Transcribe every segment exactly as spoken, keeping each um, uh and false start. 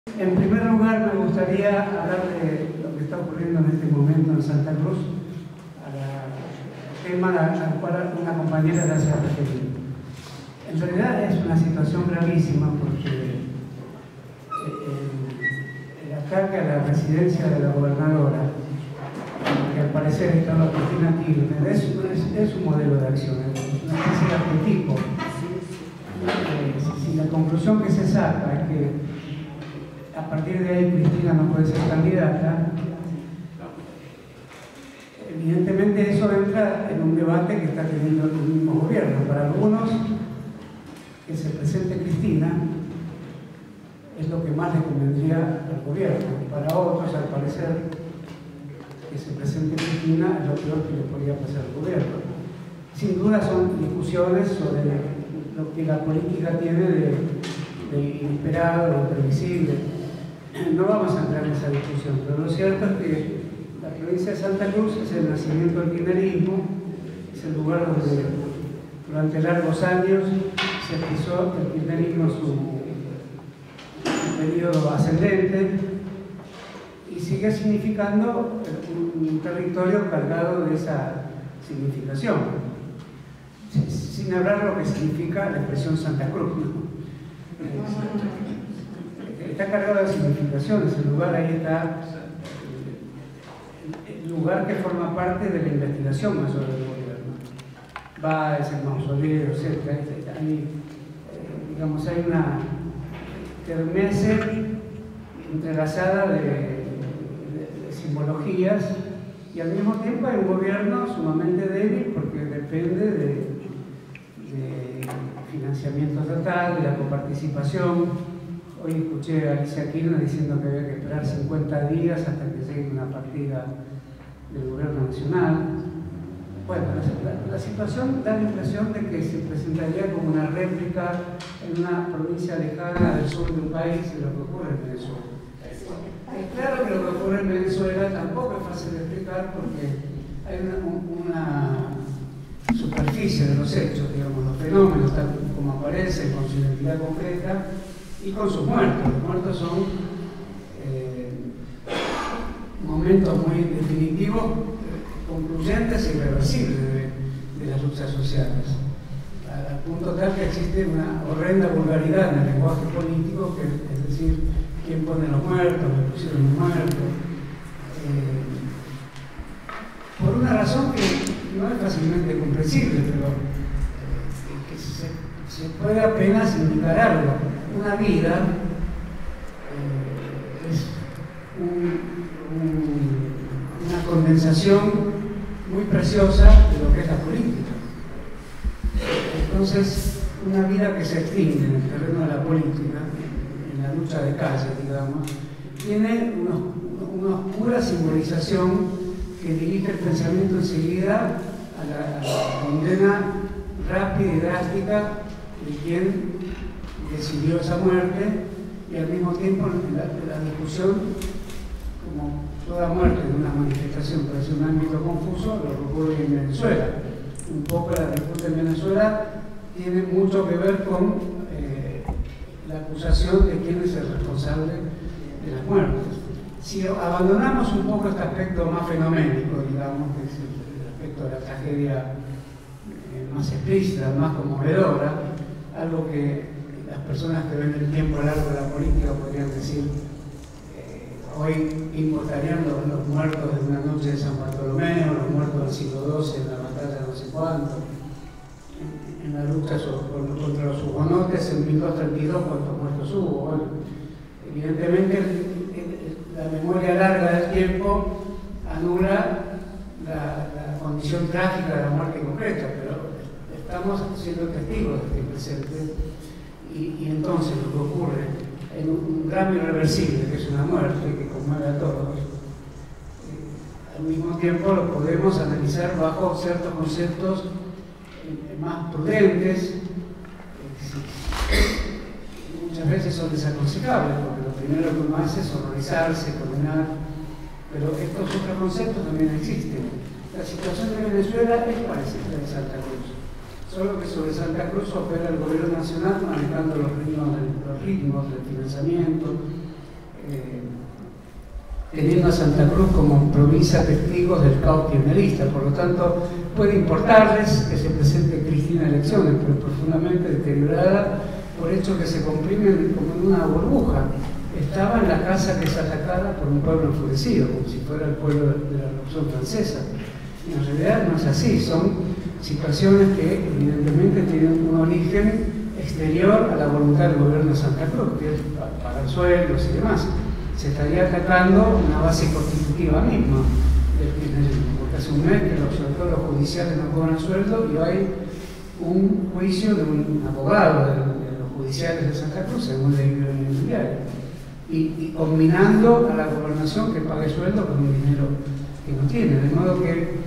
En primer lugar, me gustaría hablar de lo que está ocurriendo en este momento en Santa Cruz, al tema al cual una compañera ya se ha referido. En realidad es una situación gravísima porque el, el ataque a la residencia de la gobernadora, que al parecer está la Cristina Kirchner, es, es, es un modelo de acción, es una especie de arquetipo. Eh, si, si la conclusión que se saca es que a partir de ahí Cristina no puede ser candidata, evidentemente eso entra en un debate que está teniendo el mismo gobierno. Para algunos, que se presente Cristina es lo que más le convendría al gobierno. Para otros, al parecer, que se presente Cristina es lo peor que le podría pasar al gobierno. Sin duda son discusiones sobre lo que la política tiene de, de inesperado, de previsible. No vamos a entrar en esa discusión, pero lo cierto es que la provincia de Santa Cruz es el nacimiento del kirchnerismo, es el lugar donde durante largos años se pisó el kirchnerismo su, su periodo ascendente y sigue significando un, un territorio cargado de esa significación, sin hablar lo que significa la expresión Santa Cruz, ¿no? Está cargado de significaciones, el lugar ahí está, el lugar que forma parte de la investigación mayor del gobierno. Va, es el mausoleo, etcétera. Hay, digamos, hay una kermesse entrelazada de, de, de simbologías y al mismo tiempo hay un gobierno sumamente débil porque depende de, de financiamiento estatal, de la coparticipación. Hoy escuché a Alicia Kirchner diciendo que había que esperar cincuenta días hasta que llegue una partida del gobierno nacional. Bueno, la, la situación da la impresión de que se presentaría como una réplica en una provincia lejana del sur de un país de lo que ocurre en Venezuela. Es claro que lo que ocurre en Venezuela tampoco es fácil de explicar porque hay una, una superficie de los hechos, digamos, los fenómenos tal como aparecen con su identidad concreta y con sus muertos. Los muertos son eh, momentos muy definitivos, concluyentes e irreversibles de, de las luchas sociales, al punto tal que existe una horrenda vulgaridad en el lenguaje político, que es decir, quién pone los muertos, me pusieron un muerto, eh, por una razón que no es fácilmente comprensible, pero eh, que se, se puede apenas indicar algo. Una vida eh, es un, un, una condensación muy preciosa de lo que es la política. Entonces, una vida que se extingue en el terreno de la política, en la lucha de calle, digamos, tiene una oscura simbolización que dirige el pensamiento enseguida a la, a la condena rápida y drástica de quien decidió esa muerte, y al mismo tiempo en la, en la discusión, como toda muerte de una manifestación parece un ámbito confuso, lo que ocurre en Venezuela. Un poco la disputa en Venezuela tiene mucho que ver con eh, la acusación de quién es el responsable de las muertes. Si abandonamos un poco este aspecto más fenoménico, digamos, que es el, el aspecto de la tragedia eh, más explícita, más conmovedora, algo que las personas que ven el tiempo largo de la política podrían decir, eh, hoy importarían los, los muertos de una noche de San Bartolomé, o los muertos del siglo doce en la batalla no sé cuánto, en, en la lucha sobre, contra los hugonotes en mil doscientos treinta y dos, cuántos muertos hubo. Bueno, evidentemente el, el, la memoria larga del tiempo anula la, la condición trágica de la muerte concreta, pero estamos siendo testigos de este presente. Y, y entonces lo que ocurre en un, un drama irreversible, que es una muerte que conmueve a todos, eh, al mismo tiempo lo podemos analizar bajo ciertos conceptos eh, más prudentes, eh, muchas veces son desaconsejables, porque lo primero que uno hace es horrorizarse, condenar, pero estos otros conceptos también existen. La situación de Venezuela es parecida a la de Santa Cruz, solo que sobre Santa Cruz opera el gobierno nacional manejando los ritmos del, los ritmos del financiamiento, teniendo a Santa Cruz como provincia testigos del caos kirchnerista. Por lo tanto, puede importarles que se presente Cristina en elecciones, pero profundamente deteriorada por hechos que se comprimen como en una burbuja. Estaba en la casa que es atacada por un pueblo enfurecido, como si fuera el pueblo de la Revolución Francesa. Y en realidad no es así, son situaciones que evidentemente tienen un origen exterior a la voluntad del gobierno de Santa Cruz, que es pagar sueldos y demás. Se estaría atacando una base constitutiva misma del kirchnerismo, porque hace un mes que los, sobre todo los judiciales no cobran sueldo y hay un juicio de un abogado de, de los judiciales de Santa Cruz, según leí en el diario, y, y combinando a la gobernación que pague sueldo con un dinero que no tiene, de modo que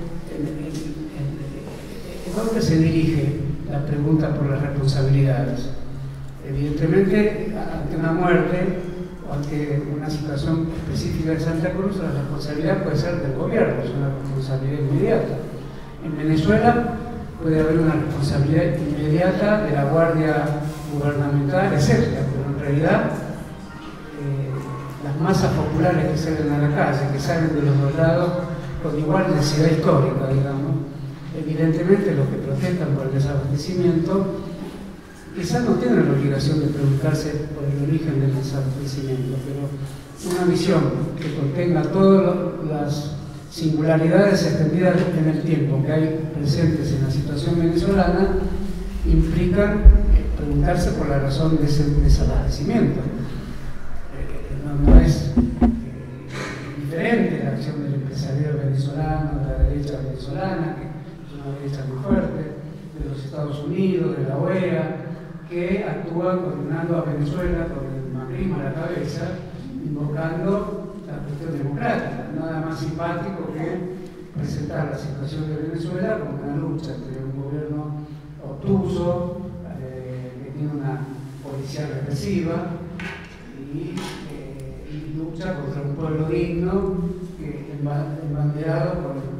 ¿a dónde se dirige la pregunta por las responsabilidades? Evidentemente, ante una muerte o ante una situación específica de Santa Cruz, la responsabilidad puede ser del gobierno, es una responsabilidad inmediata. En Venezuela puede haber una responsabilidad inmediata de la Guardia Gubernamental, etcétera, pero en realidad eh, las masas populares que salen a la calle, que salen de los dos lados con igual necesidad histórica, digamos, evidentemente los que protestan por el desabastecimiento quizás no tienen la obligación de preguntarse por el origen del desabastecimiento, pero una visión que contenga todas las singularidades extendidas en el tiempo que hay presentes en la situación venezolana implican preguntarse por la razón de ese desabastecimiento. No, no es eh, diferente la acción del empresariado venezolano, de la derecha venezolana, que una derecha muy fuerte, de los Estados Unidos, de la O E A, que actúa condenando a Venezuela con el macrismo a la cabeza, invocando la cuestión democrática. Nada más simpático que presentar la situación de Venezuela como una lucha entre un gobierno obtuso, eh, que tiene una policía represiva, y, eh, y lucha contra un pueblo digno, que embanderado por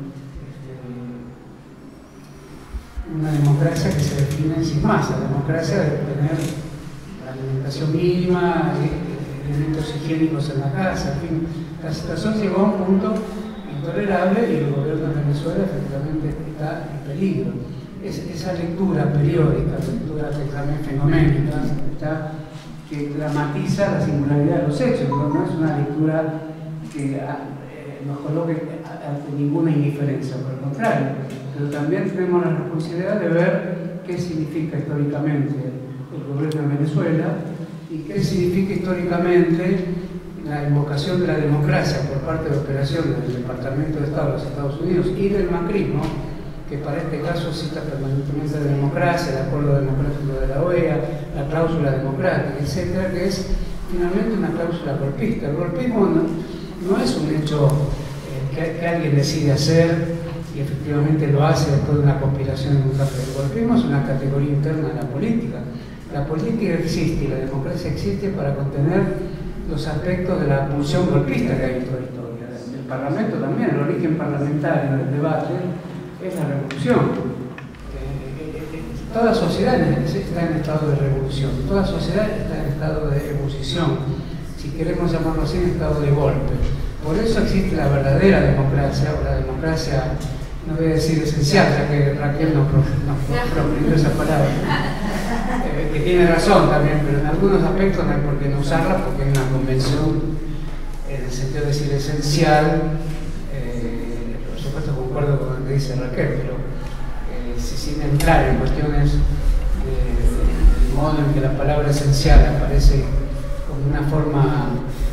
una democracia que se define en sí más. La democracia debe tener la alimentación mínima, elementos higiénicos en la casa, en fin. La situación llegó a un punto intolerable y el gobierno de Venezuela efectivamente está en peligro. Es, esa lectura periódica, lectura también fenoménica, está, que dramatiza la singularidad de los hechos, no, no es una lectura que eh, nos coloque ante ninguna indiferencia, por el contrario, pero también tenemos la responsabilidad de ver qué significa históricamente el gobierno de Venezuela y qué significa históricamente la invocación de la democracia por parte de operaciones del Departamento de Estado de los Estados Unidos y del macrismo, que para este caso cita permanentemente la democracia, el acuerdo democrático de la O E A, la cláusula democrática, etcétera, que es finalmente una cláusula golpista. El golpismo no, no es un hecho eh, que, que alguien decide hacer y efectivamente lo hace después de una conspiración en un café. El golpismo es una categoría interna de la política. La política existe y la democracia existe para contener los aspectos de la pulsión golpista que hay en toda la historia. El Parlamento también, el origen parlamentario del debate es la revolución. Eh, eh, eh, toda sociedad está en estado de revolución, toda sociedad está en estado de ebullición, si queremos llamarlo así, en estado de golpe. Por eso existe la verdadera democracia, o la democracia, no voy a decir esencial, ya que Raquel nos profirió esa palabra, eh, que tiene razón también, pero en algunos aspectos no hay por qué no usarla, porque hay una convención en el sentido de decir esencial. Eh, por supuesto concuerdo con lo que dice Raquel, pero eh, sin entrar en cuestiones del modo en que la palabra esencial aparece como una forma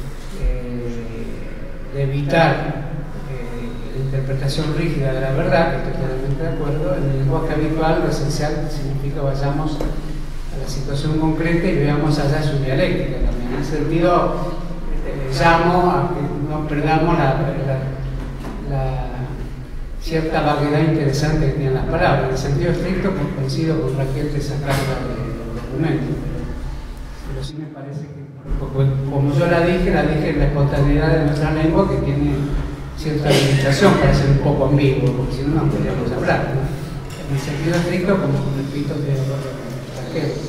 eh, de evitar la interpretación rígida de la verdad, que estoy totalmente de acuerdo. En el lenguaje habitual, lo esencial significa vayamos a la situación concreta y veamos allá su dialéctica también. En ese sentido, eh, llamo a que no perdamos la, la, la cierta vaguedad interesante que tienen las palabras. En el sentido estricto, pues, coincido con Raquel de sacarla del documento, pero, pero sí me parece que, como yo la dije, la dije en la espontaneidad de nuestra lengua, que tiene cierta limitación para ser un poco ambiguo, porque si no, no podríamos hablar, ¿no? En el sentido estricto, como repito, de Raquel, eh,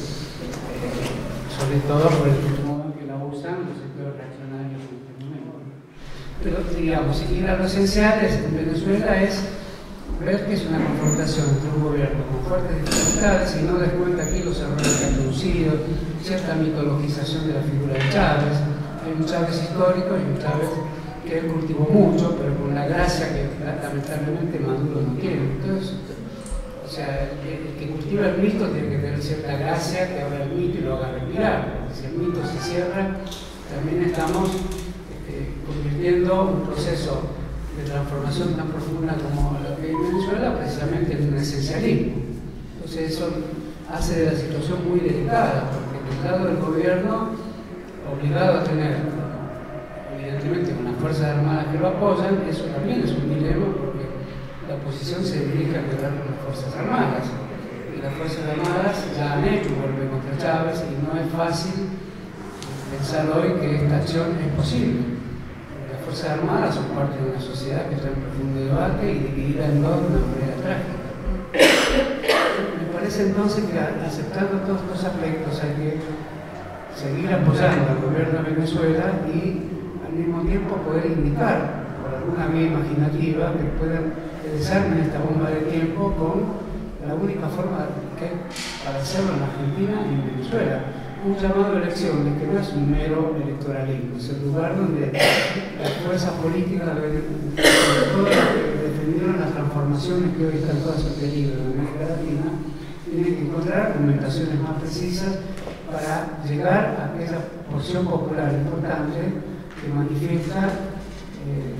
sobre todo por el modo en que la usan los sectores reaccionarios en este momento. Pero, digamos, ir a lo esencial en Venezuela es ver que es una confrontación entre un gobierno con fuertes dificultades y no des cuenta aquí los errores que ha producido, cierta mitologización de la figura de Chávez. Hay un Chávez histórico y un Chávez que él cultivó mucho, pero con la gracia que lamentablemente Maduro no quiere. Entonces, o sea, el, el que cultiva el mito tiene que tener cierta gracia que abra el mito y lo haga respirar, porque si el mito se cierra, también estamos este, convirtiendo un proceso de transformación tan profunda como la que hay en Venezuela precisamente en un esencialismo. Entonces eso hace de la situación muy delicada, porque del lado del gobierno, obligado a tener evidentemente unas fuerzas armadas que lo apoyan, eso también es un dilema, porque la oposición se dirige a quebrar las fuerzas armadas, y las fuerzas armadas ya han hecho un golpe contra Chávez y no es fácil pensar hoy que esta acción es posible. Las Fuerzas Armadas son parte de una sociedad que está en profundo debate y dividida en dos de una manera trágica. Me parece entonces que aceptando todos estos aspectos hay que seguir apoyando al gobierno de Venezuela y al mismo tiempo poder indicar por alguna vía imaginativa que puedan desarmar esta bomba de tiempo con la única forma que hay para hacerlo en Argentina y en Venezuela. Un llamado a elecciones que no es un mero electoralismo, es el lugar donde las fuerzas políticas, sobre todo las que defendieron las transformaciones que hoy están todas en peligro en América Latina, tienen que encontrar argumentaciones más precisas para llegar a aquella porción popular importante que manifiesta eh,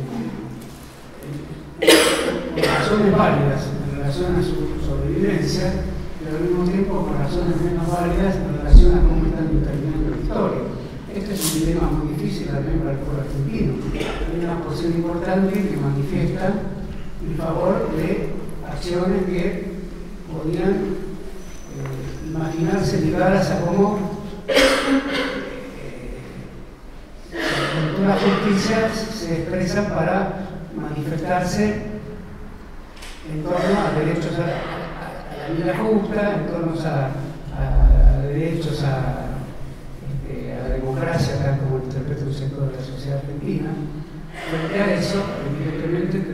eh, razones válidas en relación a su sobrevivencia, pero al mismo tiempo por razones menos válidas en relación a cómo están determinando la historia. Este es un dilema muy difícil también para el pueblo argentino. Hay una porción importante que manifiesta en favor de acciones que podían eh, imaginarse ligadas a cómo eh, la justicia se expresa para manifestarse en torno a derechos a la vida justa, en torno a, a, a derechos a, este, a la democracia, tal como lo interpreta un sector de la sociedad argentina. Frente a eso, evidentemente,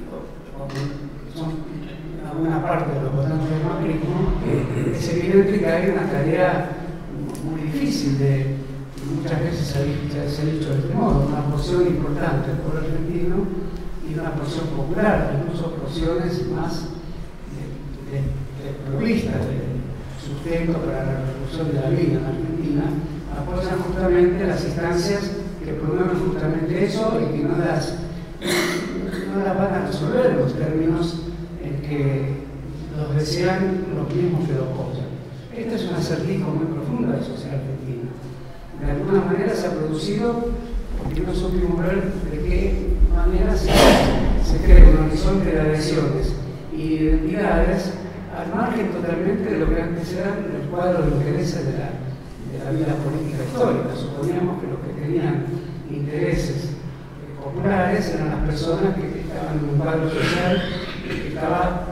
son una parte de los votantes del macrismo, es evidente que hay una tarea muy difícil de, muchas veces se ha, se ha dicho de este modo, una porción importante del pueblo argentino y una porción popular, incluso porciones más de, de provistas de sustento para la revolución de la vida en Argentina, apoyan justamente las instancias que promueven justamente eso y que no las, no las van a resolver en los términos en que los desean los mismos que lo apoyan. Este es un acertijo muy profundo de la sociedad argentina. De alguna manera se ha producido porque no supimos ver de qué manera se, se crea un horizonte de adhesiones y identidades al margen totalmente de lo que antes eran el cuadro de intereses de la, de la vida política histórica. Suponíamos que los que tenían intereses eh, populares eran las personas que estaban en un cuadro social que estaba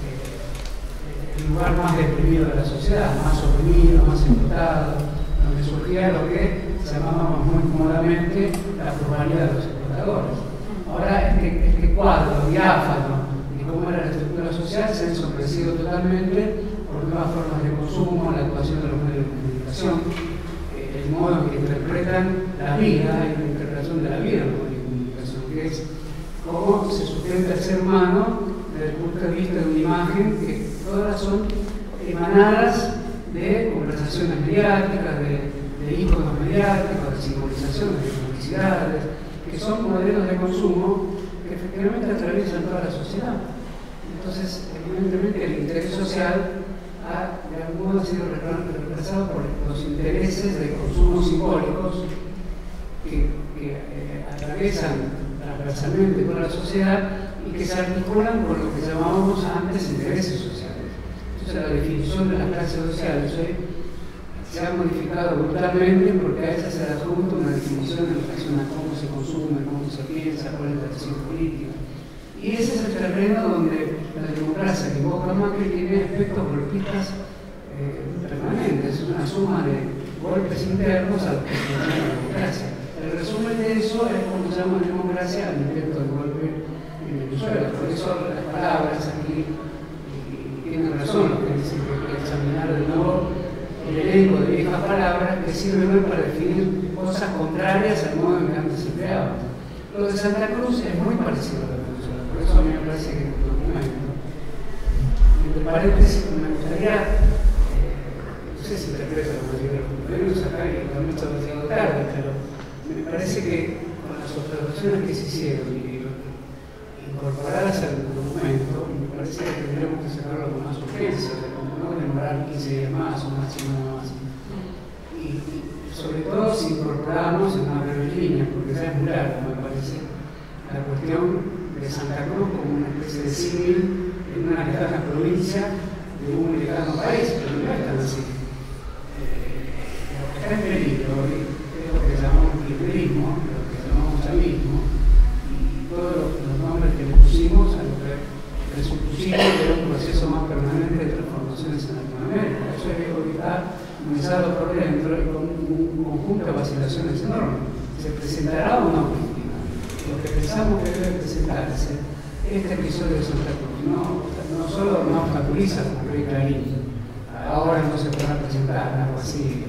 eh, el lugar más deprimido de la sociedad, más oprimido, más explotado, donde surgía lo que llamábamos muy cómodamente la pluralidad de los explotadores. Ahora este, este cuadro diáfano cómo era la estructura social se ha ensombrecido totalmente por nuevas formas de consumo, la actuación de los medios de comunicación, eh, el modo en que interpretan la vida y la interpretación de la vida en los medios de comunicación, que es cómo se sustenta el ser humano desde el punto de vista de una imagen que todas son emanadas de conversaciones mediáticas, de, de íconos mediáticos, de simbolizaciones, de publicidades, que son modelos de consumo que efectivamente atraviesan toda la sociedad. Entonces, evidentemente, el interés social ha, de algún modo, sido reemplazado por los intereses de consumo simbólicos que, que eh, atraviesan transversalmente toda la sociedad y que se articulan con lo que llamábamos antes intereses sociales. Entonces, la definición de las clases sociales hoy se ha modificado brutalmente porque a esa se le adjunta una definición en relación a cómo se consume, cómo se piensa, cuál es la acción política. Y ese es el terreno donde la democracia que invoca Macri tiene aspectos golpistas eh, permanentes, es una suma de golpes internos a los que se llama la democracia. El resumen de eso es como llamamos democracia al intento de golpe en Venezuela. Por eso las palabras aquí, y tienen razón los que dicen que hay que examinar de nuevo el elenco de viejas palabras que sirven para definir cosas contrarias al modo en que antes se empleaban. Lo de Santa Cruz es muy parecido a lo de Venezuela, por eso a mí me parece que el documento, entre paréntesis, me gustaría, eh, no sé si te crees a la mayoría de los compañeros acá y también está demasiado tarde, pero me parece que con las observaciones que se hicieron y incorporadas al documento, me parece que tendríamos que sacarlo con más urgencia, no demorar quince días más o una semana más. Y, y sobre todo si incorporamos en una breve línea, porque ya es muy largo, me parece, la cuestión de Santa Cruz como una especie de símil en una lejana provincia de un lejano país, pero no es tan así. Eh, lo que está en peligro hoy es lo que llamamos kirchnerismo, lo que llamamos chavismo, y todos los, los nombres que le pusimos a lo que presupusimos que era un proceso más permanente de transformaciones en Latinoamérica. Eso es algo que está comenzado por dentro y con un conjunto de vacilaciones enormes. ¿Se presentará o no, Cristina? Lo que pensamos que debe presentarse este episodio de Santa Cruz no, no solo no obstaculiza como cree Clarín, ahora no se podrá presentar algo así,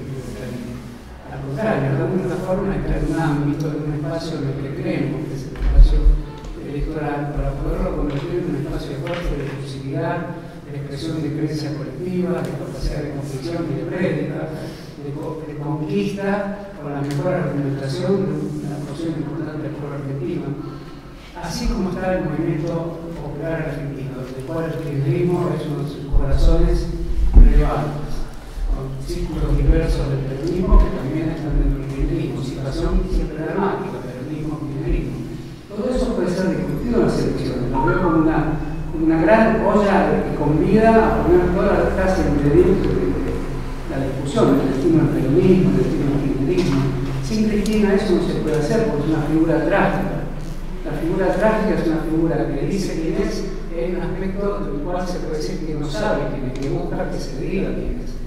al contrario, de alguna forma está en un ámbito, en un espacio en el que creemos que es el espacio electoral, para poderlo convertir en un espacio de fuerza, de exclusividad, de expresión de creencia colectiva, de capacidad de conflicción y de prédica, de, de conquista con la mejor argumentación de una porción importante del pueblo argentino. Así como está el movimiento popular argentino, del cual el kirchnerismo es uno de sus corazones relevantes, con círculos diversos del peronismo que también están dentro del kirchnerismo, situación siempre dramática, peronismo, kirchnerismo. Todo eso puede ser discutido en las elecciones, lo veo como una, una gran olla que convida a poner todas las clases en peligro de la discusión, el destino del peronismo, el destino del kirchnerismo. Sin Cristina eso no se puede hacer porque es una figura trágica. La figura trágica es una figura que dice quién es, es un aspecto del cual se puede decir que no sabe quién es, que busca que se diga quién es.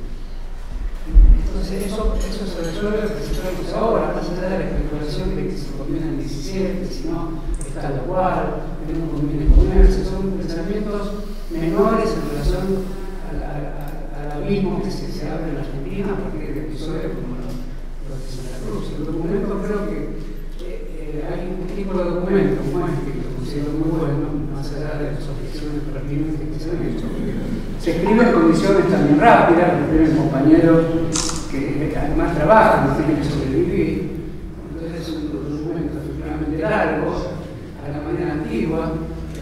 Entonces eso, eso se resuelve lo que se resuelve ahora, más allá de la especulación de que se conviene en diecisiete, si no está lo cual, que no conviene ponerse, son pensamientos menores en relación al, al, al abismo que se, se abre en la Argentina a partir de episodios como los de Santa Cruz. El documento creo que eh, hay un tipo de documento como este que lo considero muy bueno, más allá de las objeciones pertinentes que se han hecho. Se escribe en condiciones también rápidas, lo escriben compañeros que además trabajan, no tienen que sobrevivir. Entonces es un documento efectivamente largo, a la manera antigua.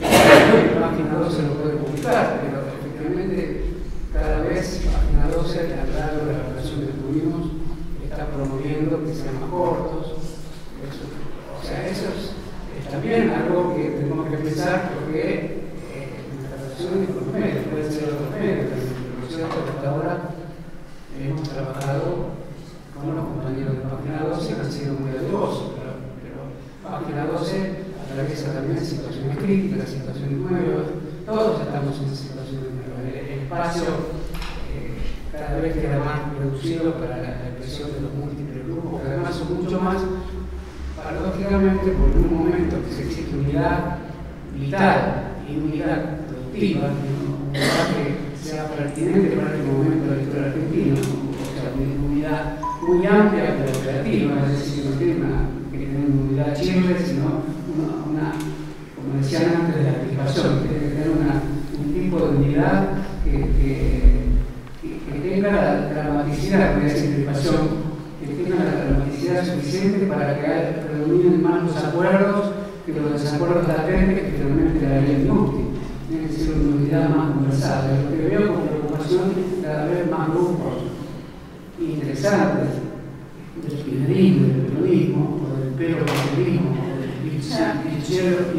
Página doce lo puede publicar, pero efectivamente cada vez Página doce, a lo largo de la relación que tuvimos, está promoviendo que sean más cortos. Eso, o sea, eso es, es también algo que tenemos que pensar porque eh, nuestra relación con los medios, pueden ser otros medios, pero lo cierto es que hasta ahora hemos trabajado con los compañeros de Página doce que han sido muy dadivosos, pero, pero Página doce atraviesa también situaciones críticas, situaciones nuevas, todos estamos en situaciones nuevas. El, el espacio eh, cada vez queda más reducido para la expresión de los múltiples grupos, que además son mucho más, paradójicamente, porque en un momento que se exige unidad vital y unidad productiva, unidad que sea pertinente para el momento de la historia argentina, o sea, una unidad muy amplia pero operativa, es decir, no tiene una, que tener una unidad chile, sino una, una, como decían antes de la aplicación, tiene que tener una, un tipo de unidad que, que, que, que tenga la dramaticidad, que es implicación, que tenga la dramaticidad suficiente para que predominen más los acuerdos que los desacuerdos latentes que finalmente la harían inútil. Tiene que ser una unidad más conversada. Lo que veo con preocupación cada vez más grupos interesantes del kirchnerismo, del peronismo, o del peronismo, o del kirchnerismo,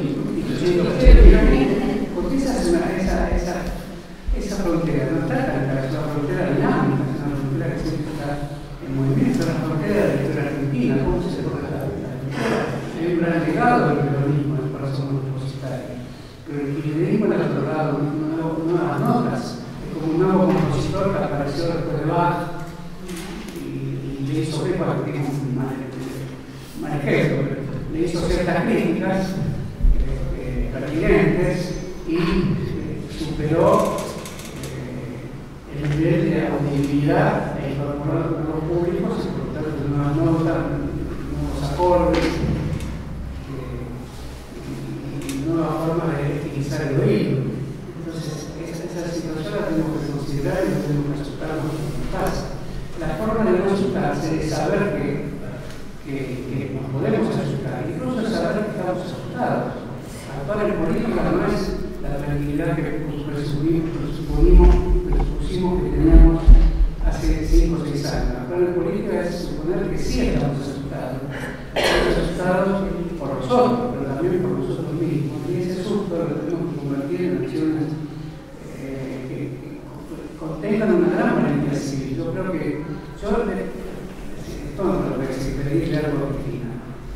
porque esa, esa, esa, esa frontera no está tan clara, es una frontera dinámica, es una frontera que siempre está en movimiento, es una frontera de la historia argentina, cómo se toca la frontera. Hay un gran legado del peronismo en el corazón universitario. Pero el kirchnerismo le ha otorgado nuevas notas, es como un nuevo compositor que apareció después de Bach y le hizo eco a que tiene un manejero, le le hizo ciertas críticas eh, pertinentes y eh, superó eh, el nivel de audibilidad e incorporó nuevos públicos y por tanto nuevas notas, nuevos acordes eh, y, y nuevas formas de utilizar el oído. Entonces, esa, esa situación la tenemos que considerar y no tenemos que asustarnos con lo que pasa. La forma de no asustarse es saber que, que, que nos podemos asustar, incluso saber que estamos asustados. Actuar en política no es la tranquilidad que presumimos, presuponimos, presupusimos que teníamos hace cinco o seis años. Actuar en política es suponer que sí estamos asustados. Estamos asustados por nosotros, pero también por nosotros mismos. Y ese susto lo tenemos que convertir en acciones eh, que, que contengan una gran valentía civil. Yo creo que yo le tonto lo que se pedirle algo a Cristina.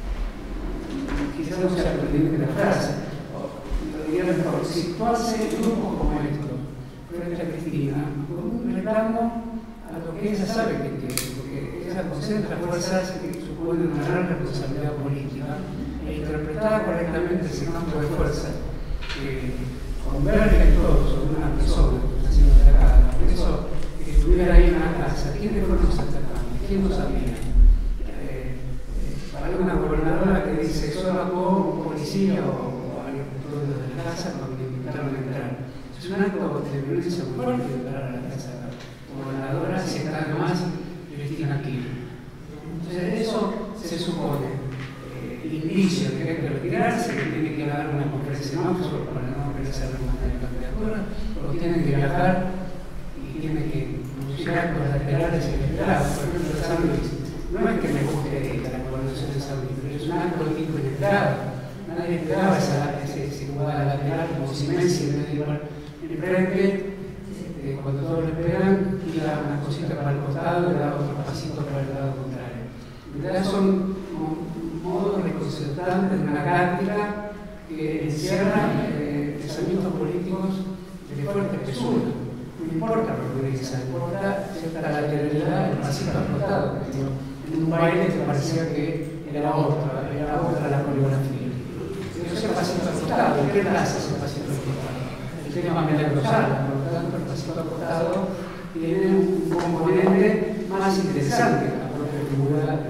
Quizás no sea pertinente la frase, lo diría mejor, situarse en grupos como estos, frente a Cristina, con un reclamo a lo que ella sabe que tiene, porque ella concentra fuerzas que suponen una gran responsabilidad política, e interpretar correctamente ese campo de fuerza que converge todo sobre una persona que está siendo atacada. Por eso, que estuviera ahí en la casa, ¿quiénes fueron los atacantes? ¿Quién lo sabía? Eh, eh, para una gobernadora que dice, solo actuó un policía o, o alguien de la casa cuando me invitaron a entrar. Es un acto de violencia muy fuerte entrar a la casa de la gobernadora si está además Cristina Kirchner. Entonces, eso se supone. El indicio de que hay que retirarse, que tiene que dar una conferencia en Oxford para no regresar a la candidatura, o tiene que viajar y tiene que buscar los laterales inesperados. Por ejemplo, San Luis. No es que me guste la gobernación de San Luis, pero es un acto de tipo inesperado. Nadie esperaba esa, ese, ese lugar lateral como si Messi en vez de ir en frente, eh, cuando todos lo esperan, y da una cosita para el costado y da otro pasito para el lado contrario. En realidad son modos desconcertantes de una práctica que encierra eh, pensamientos políticos de fuerte espesura. No importa lo que dice, importa cierta lateralidad, el pasito explotado. En un baile que parecía que era otra, era otra la coreografía. Pero ese pasito explotado, ¿qué plaza ese pasito explotado? El tema milagrosal, por lo tanto, el pasito explotado tiene un componente más interesante que la propia figura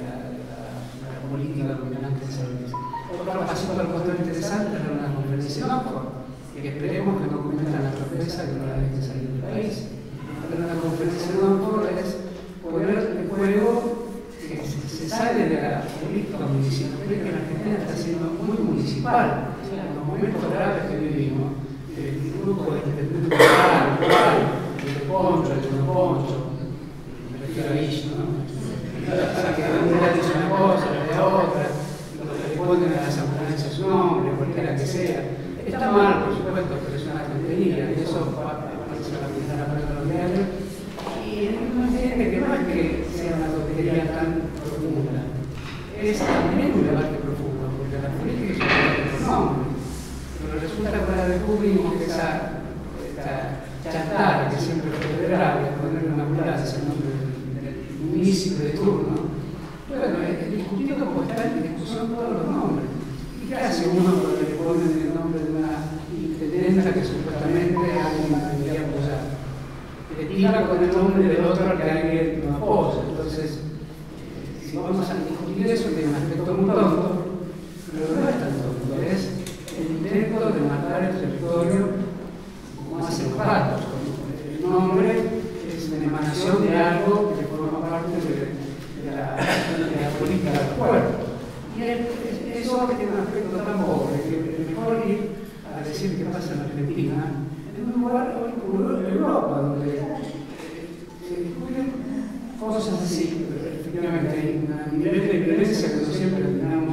política dominante de San Luis. Otro pasito al costado interesante era una conferencia en Oxford, que esperemos que no cometan la sorpresa que no la dejen salir del país. Pero una conferencia en Oxford es poner en juego que se sale de la política municipal, que la Argentina está siendo muy municipal. En los momentos graves que vivimos, el grupo de intendentes locales, el de Poncho, el de no Poncho, me refiero a Ish, ¿no? Que una dice una cosa, la de otra, lo que le ponen a las ambulancias su nombre, cualquiera que sea. Está mal, por supuesto, pero es una tontería, y eso aparece a la primera parte de los diarios. Y uno entiende que no es que sea una tontería tan profunda, es también un debate profundo, porque la política es un debate por nombre. Pero resulta que ahora descubrimos que esa, esa chantada que siempre fue federal, de ponerle una ambulancia en nombre del municipio de turno, bueno, es discutido como está en discusión todos los nombres. ¿Y qué hace uno cuando le ponen el nombre de una intendenta que supuestamente alguien debería apoyar? Le tira con el nombre del otro que alguien no apoya. Entonces, eh, si vamos a discutir eso, tiene un aspecto muy tonto, pero no es tan tonto, es el intento de matar el territorio como hacen los gatos. El nombre es una emanación de algo que forma parte de De la, de la política del pueblo. Y el, eso tiene un aspecto tan pobre que es mejor ir a decir qué pasa en Argentina, en un lugar hoy como Europa, donde se discuten cosas así, pero efectivamente hay un nivel de violencia que no siempre terminamos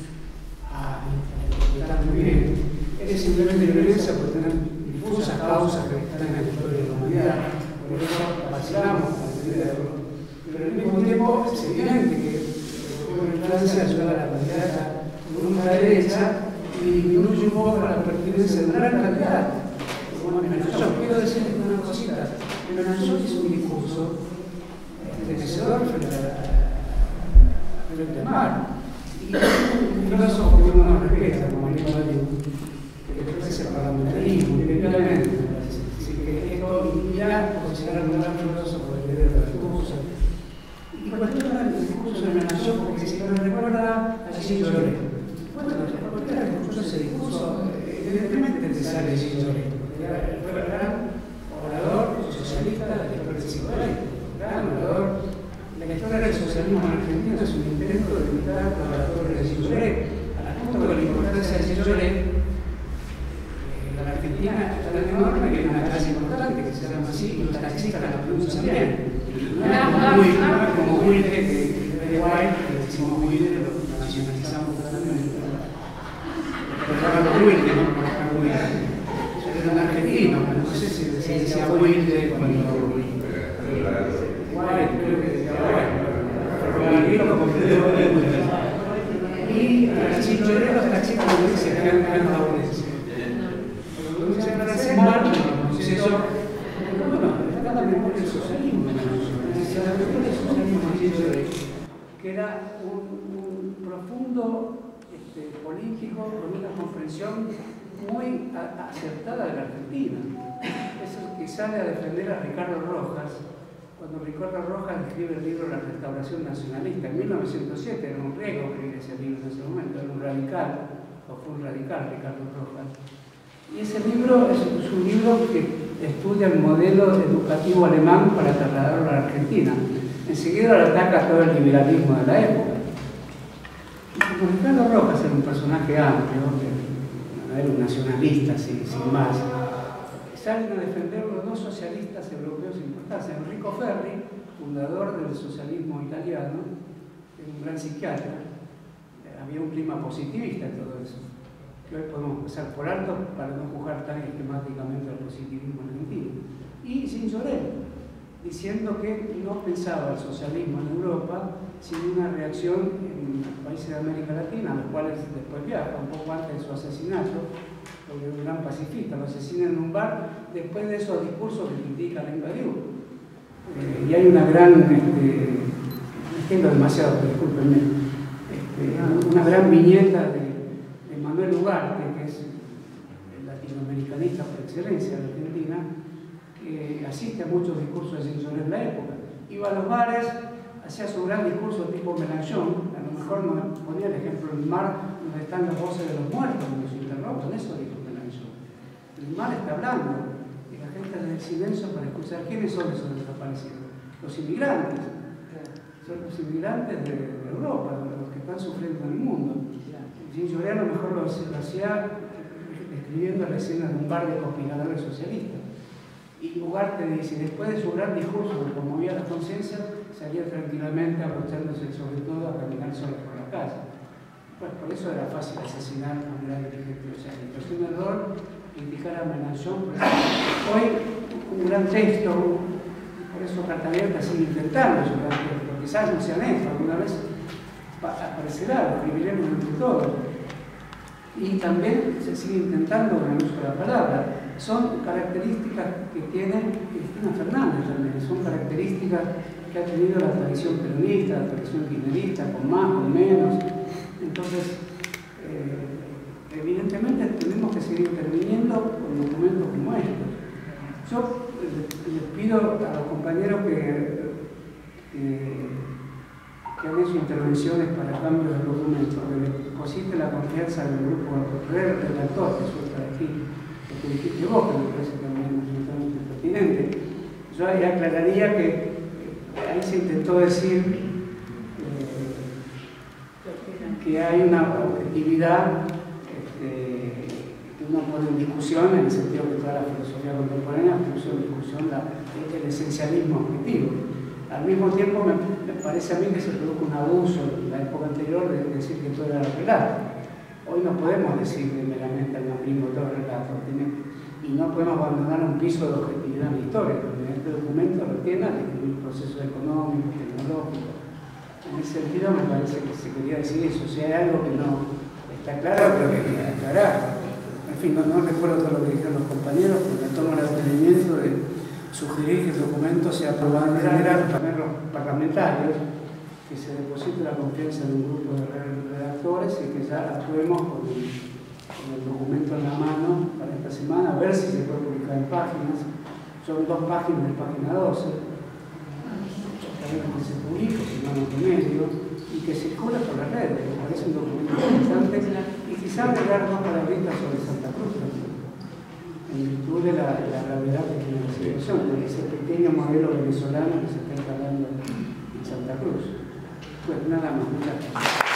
a estar muy bien. Ese nivel de violencia puede tener difusas causas que están en la historia de la humanidad, por eso vacilamos a entenderlo. Pero al mismo tiempo es evidente que el gobierno de Francia ayuda a la candidata con una derecha y disminuye un poco la pertinencia de un gran candidato. Como Menachot, quiero decirles una cosita. Menachot hizo un discurso enriquecedor frente al mar. Y que después el parlamentarismo, directamente. Así que esto ya considerar un gran filósofo de de las cosas. Y cuestiona el discurso de la nación, porque si me recuerda a Gilles Lloret. Bueno, cualquiera que escuchó ese discurso, evidentemente te sale Gilles Lloret, porque fue el gran orador socialista de la historia del siglo veinte. Gran orador. La historia del socialismo en Argentina es un intento de imitar a la torre de Gilles Lloret. Al punto de la importancia de Gilles Lloret, la Argentina es tan enorme que hay una calle importante que se llama así, y los taxistas la pronuncian bien. No es como Wilde, que es de Guay, que decimos Wilde, lo nacionalizamos totalmente. Pero llaman Wilde, no por acá Wilde. Era un argentino, no sé si decía Wilde cuando. Guay, creo que decía Guay. Y si yo leo los taxistas me dicen que han ganado eso. Cuando dicen que hacen mal, entonces eso. Bueno, está la memoria del socialismo. La memoria del socialismo que era un, un profundo este, político con una comprensión muy a, acertada de la Argentina. Es el que sale a defender a Ricardo Rojas. Cuando Ricardo Rojas escribe el libro La Restauración Nacionalista, en mil novecientos siete, era un riesgo escribir ese libro en ese momento, era un radical, o fue un radical Ricardo Rojas. Y ese libro es, es un libro que estudia el modelo educativo alemán para trasladarlo a la Argentina. Enseguida lo ataca todo el liberalismo de la época. Y como Ricardo Rojas era un personaje amplio, no era un nacionalista sin, sin más, salen a defender los dos socialistas europeos importantes. Enrico Ferri, fundador del socialismo italiano, un gran psiquiatra, había un clima positivista en todo eso, que hoy podemos pasar por alto para no juzgar tan esquemáticamente al positivismo argentino. Y Gilles Lloret, diciendo que no pensaba el socialismo en Europa sin una reacción en los países de América Latina, a los cuales después viaja, un poco antes de su asesinato, porque era un gran pacifista, lo asesinan en un bar, después de esos discursos que critican a Invadiu. Eh, y hay una gran, este, me extiendo demasiado, pero discúlpenme, este, una gran viñeta de, de Manuel Ugarte, que es el latinoamericanista por excelencia de Argentina, que asiste a muchos discursos de Gilles Lloret en la época. Iba a los bares, hacía su gran discurso tipo Mélenchon, a lo mejor nos ponía el ejemplo del mar donde están las voces de los muertos, cuando se interrumpen, eso dijo Mélenchon. El mar está hablando y la gente hace el silencio para escuchar quiénes son esos desaparecidos. Los inmigrantes, son los inmigrantes de, de Europa, los que están sufriendo en el mundo. Gilles Lloret a lo mejor lo, lo hacía describiendo la escena de un bar de conspiradores socialistas. Y Ugarte dice, después de su gran discurso que conmovía la conciencia, salía tranquilamente abrochándose sobre todo a caminar solo por la calle. Pues por eso era fácil asesinar a un gran dirigente socialista. Es un error criticar a Mélenchon, pero hoy un gran texto, por eso Carta sigue intentando su gran texto, quizás no sean esto, alguna vez aparecerá, lo escribiremos entre todos. Y también se sigue intentando con el uso de la palabra. Son características que tiene Cristina Fernández también, son características que ha tenido la tradición peronista, la tradición kirchnerista, con más, con menos. Entonces, eh, evidentemente tenemos que seguir interviniendo con documentos como estos. Yo les pido a los compañeros que, que, que han hecho intervenciones para cambios de documentos, que depositen la confianza del grupo redactor que suelta de aquí, lo que dijiste vos, que me parece también absolutamente pertinente. Yo ahí aclararía que ahí se intentó decir eh, que hay una objetividad este, que uno pone en discusión, en el sentido que toda la filosofía contemporánea puso en discusión la, el esencialismo objetivo. Al mismo tiempo me, me parece a mí que se produjo un abuso en la época anterior de decir que todo era relato. Hoy no podemos decir meramente al macrismo todo relato, tiene, y no podemos abandonar un piso de objetividad en la historia, porque este documento lo tiene a describir procesos económicos, tecnológicos. En ese sentido me parece que se quería decir eso. Si hay algo que no está claro, pero que hay que aclarar. En fin, no, no recuerdo todo lo que dijeron los compañeros, porque tomo el atrevimiento de sugerir que el documento sea aprobado de manera para los parlamentarios, que se deposite la confianza en un grupo de redactores y que ya actuemos con, con el documento en la mano para esta semana, a ver si se puede publicar en páginas. Son dos páginas de página doce. También que se publique, si no, no medio, y que circula por las redes. Me parece un documento interesante y quizá agregar dos palabritas sobre Santa Cruz también, en virtud de la, de la gravedad que tiene la situación, de ese pequeño modelo venezolano que se está instalando en Santa Cruz. Pues nada más, muchas gracias.